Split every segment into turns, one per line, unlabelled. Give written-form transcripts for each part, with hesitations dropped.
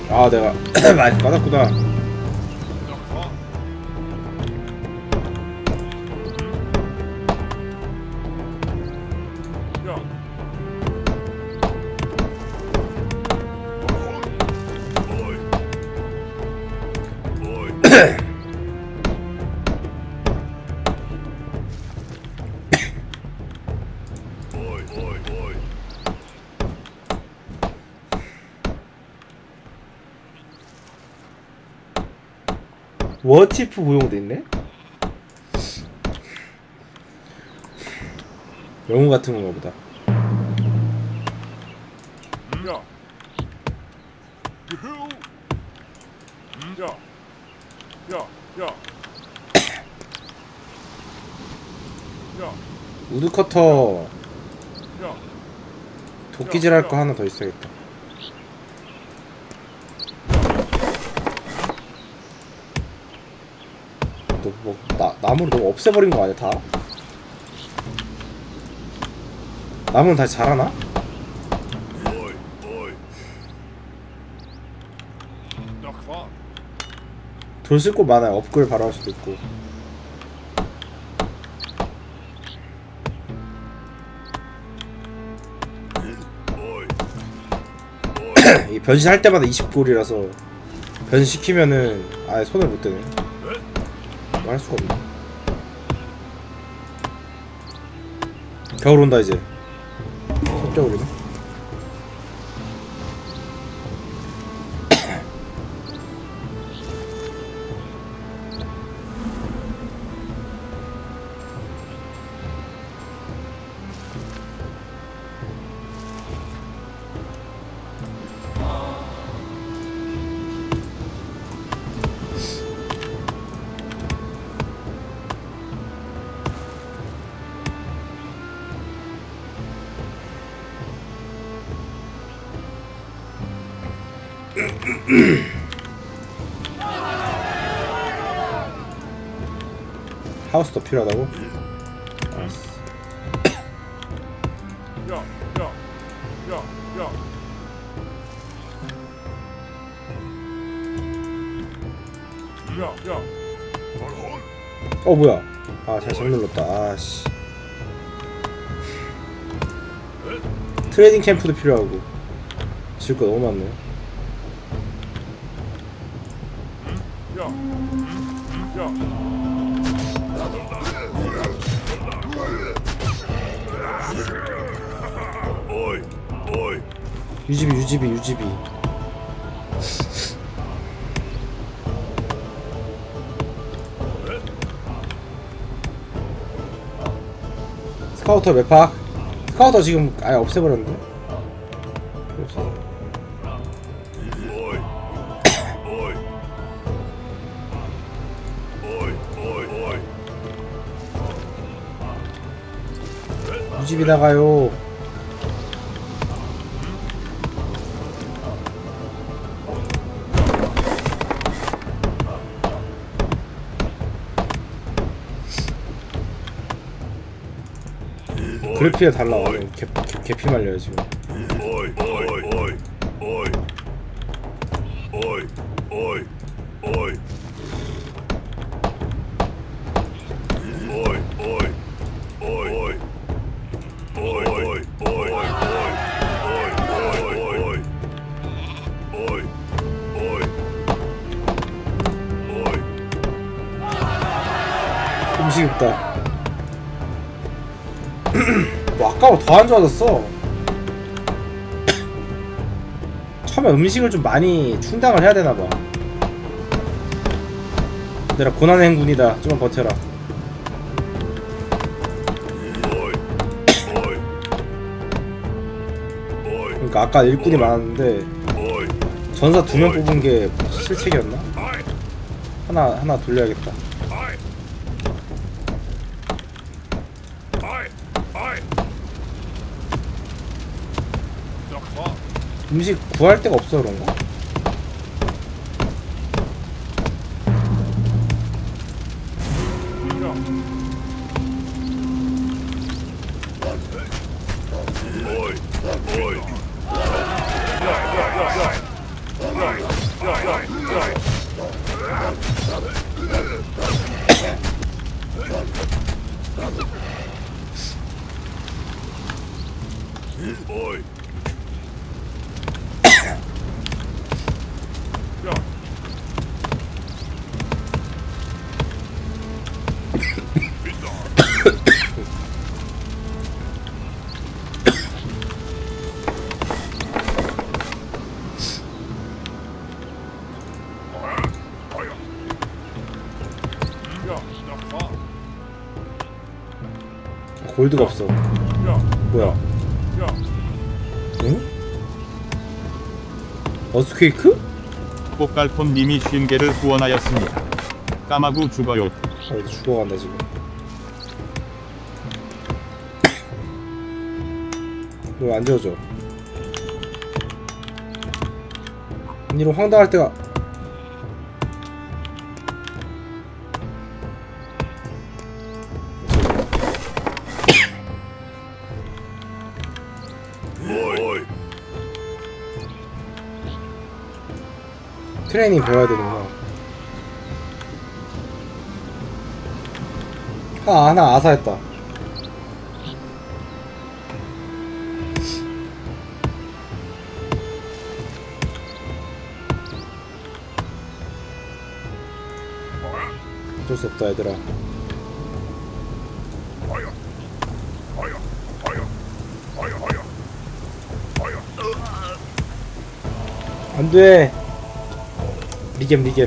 아 내가 많이 받았구나. 워티프 무용도 있네? 영웅 같은 건가 보다. 우드커터 도끼질 할 거 하나 더 있어야겠다. 너 뭐 나무를 너무 없애버린 거 아니야 다? 나무는 다시 자라나? 돌 쓸 곳 많아요. 업글 바로 할 수도 있고. 이 변신할 때마다 20골이라서 변신시키면은 아예 손을 못 대네. 뭐 할 수가 없네. 겨울 온다 이제. 손겨울이네. 하우스 더 필요하다고? 알았어. 뭐야? 아 잘못 눌렀다. 아씨. 트레이딩 캠프도 필요하고 질 거 너무 많네. 유지비 스카우터 몇 팍? 스카우터 지금 아예 없애버렸는데? 유지비 나가요. 그래피가 달라. 개피 말려요 지금. 음식 없다. 뭐 아까보다 더 안 좋아졌어. 처음에 음식을 좀 많이 충당을 해야 되나봐. 얘들아 고난의 행군이다. 좀만 버텨라. 그러니까 아까 일꾼이 많았는데 전사 2명 뽑은 게 실책이었나? 하나 돌려야겠다. 음식 구할 데가 없어 그런가? 골드가 없어. 뭐야? 응? 어스퀘이크?
꽃갈콘님이 50개를 후원하였습니다. 까마구 죽어요.
이제 죽어간다 지금. 너 안 지워져. 언니로 황당할 때가. 트레이닝 배워야 되는구나. 하나 아사했다. 어쩔 수 없다 얘들아. 안돼. 리겜.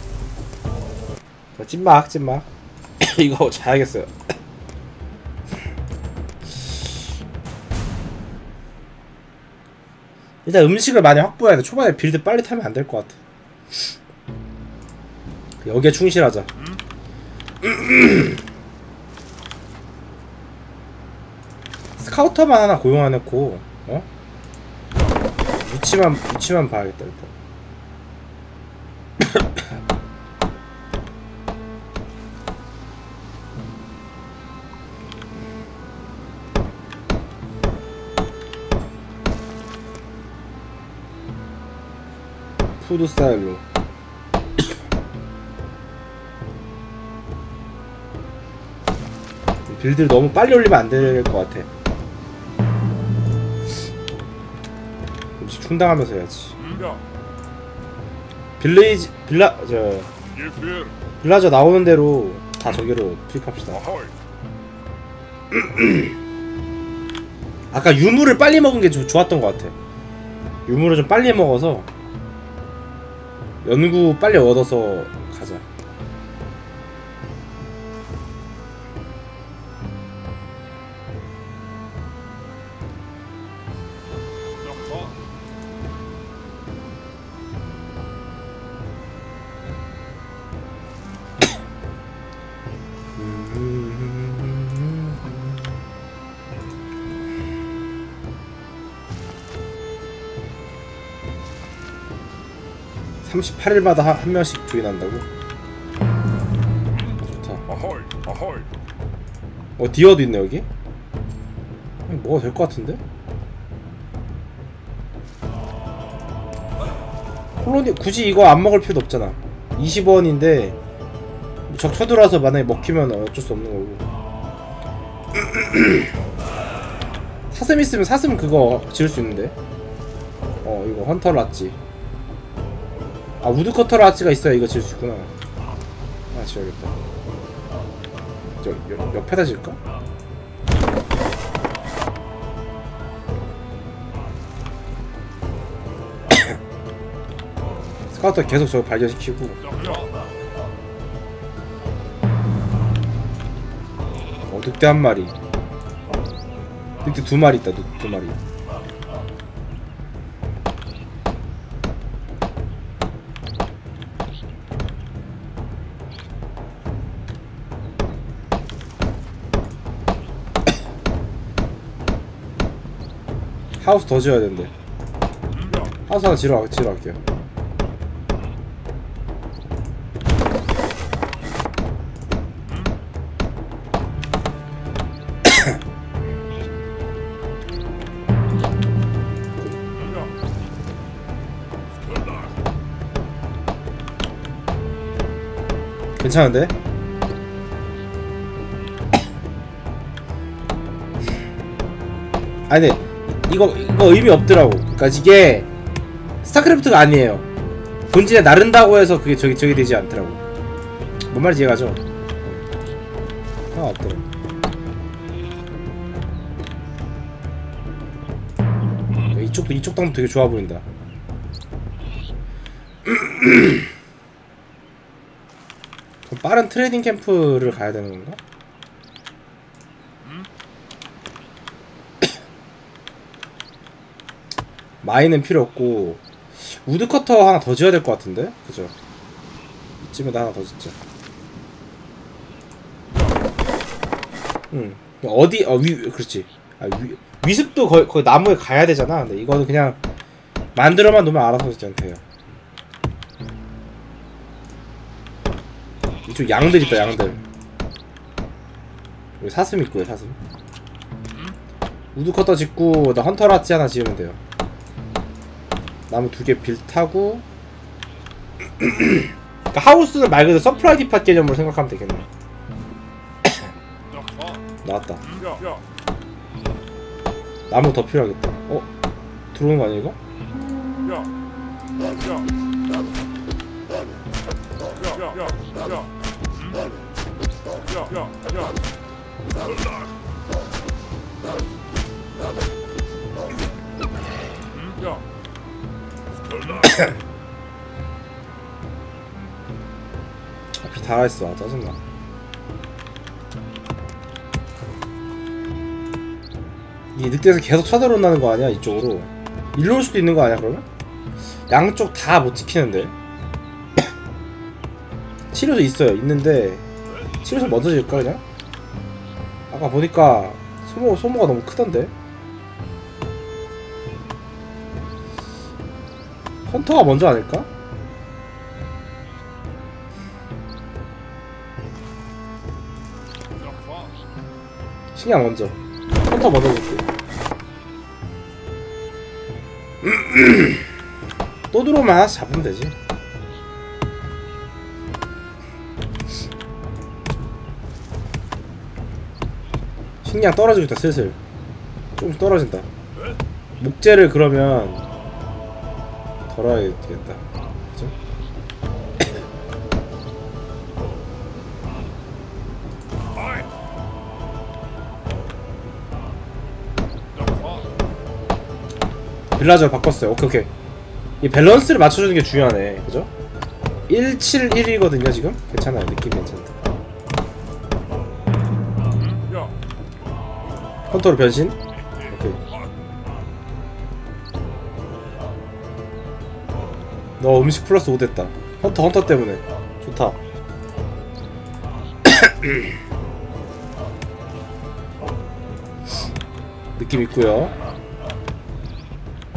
찐막. 이거 자야겠어요. 일단 음식을 많이 확보해야 돼. 초반에 빌드 빨리 타면 안 될 것 같아. 여기에 충실하자. 스카우터만 하나 고용해놓고, 어? 위치만 봐야겠다 일단. 푸드 스타일로. 빌드를 너무 빨리 올리면 안 될 것 같아. 음식 충당하면서 해야지. 빌라저 나오는 대로 다 저기로 투입합시다. 아까 유물을 빨리 먹은 게 좀 좋았던 것 같아. 유물을 좀 빨리 먹어서 연구 빨리 얻어서 가자. 음. 38일마다 한 명씩 조인한다고? 좋다. 디어도 있네 여기? 뭐가 될 것 같은데? 콜로니 굳이 이거 안 먹을 필요도 없잖아. 20원인데 적 쳐들어와서 만약에 먹히면 어쩔 수 없는 거고. 사슴 있으면 사슴 그거 지을 수 있는데. 이거 헌터 라찌. 아 우드커터 라찌가 있어야 이거 지을 수 있구나. 지어야겠다. 옆에다 지을까? 스카우터 계속 저거 발견시키고. 늑대 한 마리. 늑대 두 마리 있다. 두 마리. 하우스 더 지어야 된대. 하우스 하나 지러 갈게요. 괜찮은데? 아니 이거 의미 없더라고. 그러니까 이게 스타크래프트가 아니에요. 본진에 나른다고 해서 그게 저기 되지 않더라고. 뭔 말인지 이해가죠? 없더라고. 이쪽 땅도 되게 좋아 보인다. 그럼 빠른 트레이딩 캠프를 가야 되는 건가? 마인은 필요 없고 우드커터 하나 더 지어야 될 것 같은데? 그죠? 이쯤에다 하나 더 짓자. 어디 그렇지. 위습도 거의 나무에 가야 되잖아. 근데 이거는 그냥 만들어만 놓으면 알아서 되지 않대요. 이쪽 양들 있다. 양들 여기 사슴 있고요. 사슴. 우드커터 짓고 나 헌터라치 하나 지으면 돼요. 나무 2개 빌타고. 그러니까 하우스는 말 그대로 서프라이 디팟 개념으로 생각하면 되겠네. 나왔다. 나무 더 필요하겠다. 들어오는 거 아니야 이거? 비 다 했어. 짜증나. 이 늑대에서 계속 쳐들어온다는 거 아니야? 이쪽으로 일로 올 수도 있는 거 아니야 그러면? 양쪽 다 못 지키는데. 치료소 있어요. 있는데 치료소 먼저 지을까 그냥? 아까 보니까 소모가 너무 크던데? 헌터가 먼저 아닐까? 식량 먼저. 헌터 먼저 줄게. 또 들어오면 하나씩 잡으면 되지. 식량 떨어지고 있다. 슬슬 조금씩 떨어진다. 목재를 그러면 덜어야 되겠다. 그죠? 빌라저 바꿨어요. 오케이. 이 밸런스를 맞춰주는 게 중요하네. 그죠? 171이거든요 지금? 괜찮아요. 느낌 괜찮다. 헌터로 변신? 오케이. 너 음식 플러스 5 됐다. 헌터 때문에 좋다. 느낌 있고요.